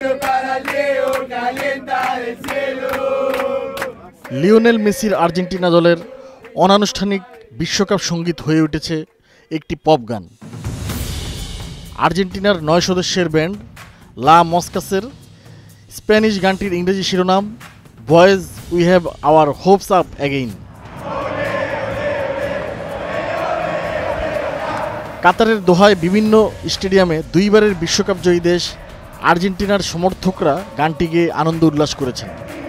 Lionel মেসির Argentina দলের অনানুষ্ঠানিক বিশ্বকাপ সঙ্গীত হয়ে উঠেছে একটি পপ গান। আর্জেন্টিনার ৯ সদস্যের ব্যান্ড লা মস্কাসের স্প্যানিশ গানটির ইংরেজি শিরোনাম boys we have our hopes up again. কাতারের দোহায় বিভিন্ন স্টেডিয়ামে দুইবারের বিশ্বকাপ জয়ী দেশ আর্জেন্টিনার সমর্থকরা গানটি গেয়ে আনন্দ উল্লাস করেছেন।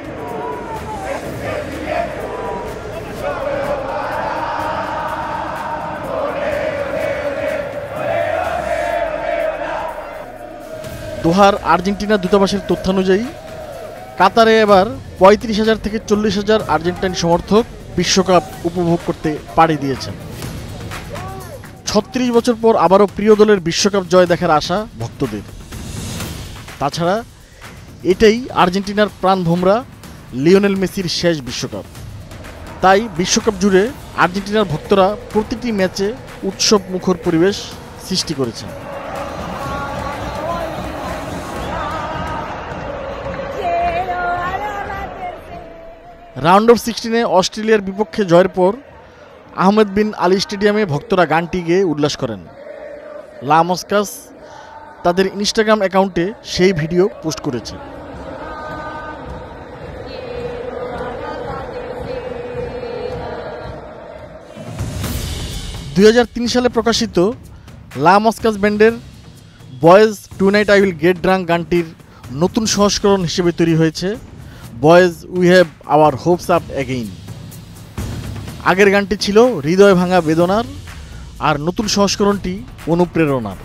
দোহার আর্জেন্টিনা দূতাবাসের তথ্যানুযায়ী কাতারে এবার ৩৫,০০০ থেকে ৪০,০০০ আর্জেন্টাইন সমর্থক বিশ্বকাপ উপভোগ করতে পাড়ি দিয়েছেন। ৩৬ বছর পর আবারও প্রিয় দলের বিশ্বকাপ জয় দেখার আশা ভক্তদের। তাছাড়া এটাই আর্জেন্টিনার প্রাণভোমরা লিওনেল মেসির শেষ বিশ্বকাপ। তাই বিশ্বকাপ জুড়ে আর্জেন্টিনার ভক্তরা প্রতিটি ম্যাচে উৎসব মুখর পরিবেশ সৃষ্টি করেছেন। রাউন্ড অফ 16-এ অস্ট্রেলিয়ার বিপক্ষে জয়ের পর আহমেদ বিন আলী স্টেডিয়ামে ভক্তরা গানটি গেয়ে উল্লাস করেন। লা মস্কাস তাদের ইনস্টাগ্রাম অ্যাকাউন্টে সেই ভিডিও পোস্ট করেছে। ২০০৩ সালে প্রকাশিত লা মস্কাস ব্যান্ডের boys tonight I will get drunk গানটির নতুন সংস্করণ হিসেবে তৈরি হয়েছে boys we have our hopes up again. আগের গানটি ছিল হৃদয় ভাঙা বেদনার, আর নতুন সংস্করণটি অনুপ্রেরণার।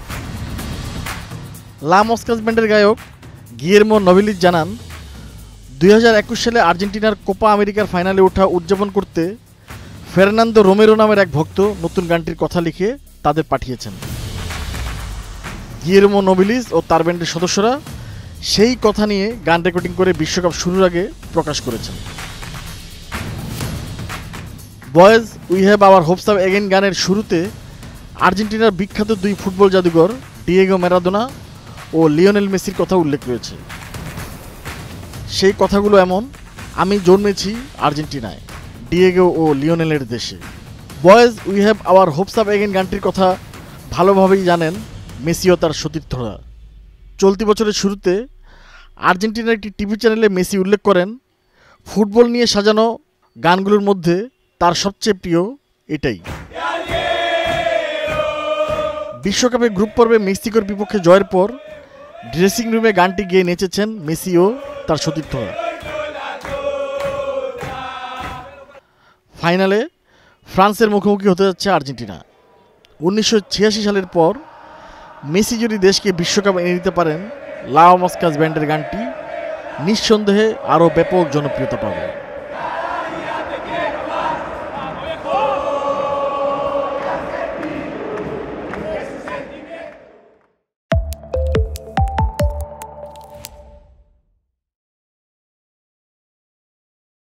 লা মস্কাস ব্যান্ডের গায়ক গিয়েরমো নোভেলিস জানান, ২০২১ সালে আর্জেন্টিনার কোপা আমেরিকার ফাইনালে ওঠা উদযাপন করতে ফের্নান্দো রোমেরো নামের এক ভক্ত নতুন গানটির কথা লিখে তাদের পাঠিয়েছেন। গিয়েরমো নোভেলিস ও তার ব্যান্ডের সদস্যরা সেই কথা নিয়ে গান রেকর্ডিং করে বিশ্বকাপ শুরুর আগে প্রকাশ করেছেন। Boys we have our hopes up again গানের শুরুতে আর্জেন্টিনার বিখ্যাত দুই ফুটবল জাদুঘর ডিয়েগো ম্যারাডোনা ও লিওনেল মেসির কথা উল্লেখ রয়েছে। সেই কথাগুলো এমন: আমি জন্মেছি আর্জেন্টিনায়, ডিয়েগো ও লিওনেলের দেশে। Boys we have our hopes up again গানটির কথা ভালোভাবেই জানেন মেসি ও তার সতীর্থরা। চলতি বছরের শুরুতে আর্জেন্টিনার একটি টিভি চ্যানেলে মেসি উল্লেখ করেন, ফুটবল নিয়ে সাজানো গানগুলোর মধ্যে তার সবচেয়ে প্রিয় এটাই। বিশ্বকাপে গ্রুপ পর্বে মেক্সিকোর বিপক্ষে জয়ের পর ড্রেসিং রুমে গানটি গেয়ে নেচেছেন মেসি ও তার সতীর্থরা। ফাইনালে ফ্রান্সের মুখোমুখি হতে যাচ্ছে আর্জেন্টিনা। ১৯৮৬ সালের পর মেসি যদি দেশকে বিশ্বকাপ এনে দিতে পারেন, লা মস্কাস ব্যান্ডের গানটি নিঃসন্দেহে আরও ব্যাপক জনপ্রিয়তা পাবে।